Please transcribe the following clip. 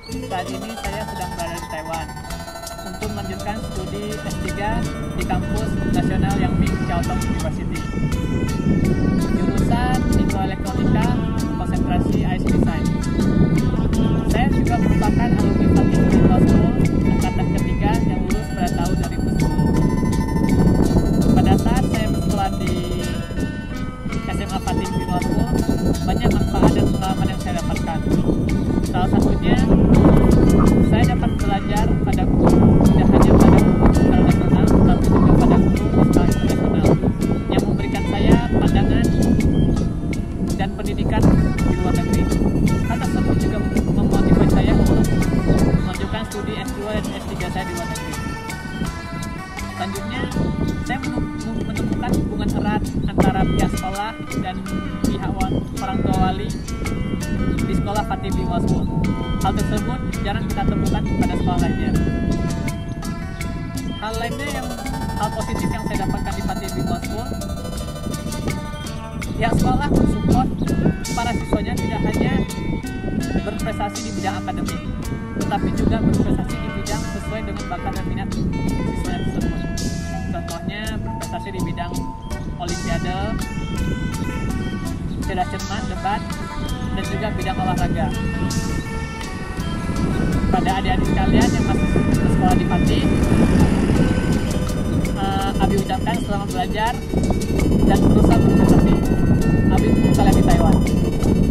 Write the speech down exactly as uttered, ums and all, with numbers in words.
Saat ini saya sedang berada di Taiwan untuk melanjutkan studi S tiga di kampus nasional Yang Ming Chiao Tung University. Jurusan Mikroelektronika, konsentrasi I C Design. Saya juga merupakan alumni Fatih Bin Law School angkatan ketiga yang lulus pada tahun dua ribu sepuluh. Pada saat saya bersekolah di S M A Fatih Bin Law School, banyak manfaat dan pengalaman yang saya dapatkan. Salah satunya, saya dapat belajar pada guru tidak hanya pada guru secara nasional, tapi juga pada guru secara internasional yang memberikan saya pandangan dan pendidikan di luar negeri. Hal tersebut juga memotivasi saya untuk melanjutkan studi S dua dan S tiga saya di luar negeri. Selanjutnya, saya menemukan hubungan erat antara pihak sekolah dan pihak orang tua wali di sekolah Fatih Bin Law School. Hal tersebut jarang kita temukan pada sekolah lainnya. Hal lainnya yang hal positif yang saya dapatkan di Fatih Bin Law School, pihak sekolah mensupport para siswanya tidak hanya berprestasi di bidang akademik, tetapi juga berprestasi di bidang sesuai dengan bakat dan minat siswanya tersebut. Contohnya berprestasi di bidang olimpiade, cerdas cermat, debat, dan juga bidang olahraga. Pada adik-adik sekalian yang masih bersekolah di Fatih, uh, Abi ucapkan selamat belajar dan berusaha berprestasi. Abi tunggu kalian di Taiwan.